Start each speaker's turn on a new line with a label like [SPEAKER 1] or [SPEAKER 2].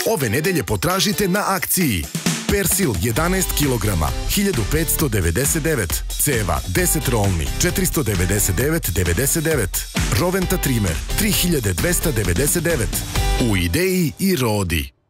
[SPEAKER 1] Ove nedelje potražite na akciji. Persil 11 kg, 1599. Ceva 10 rolni, 499,99. Roventa trimer, 3299. U Ideji i Rodi.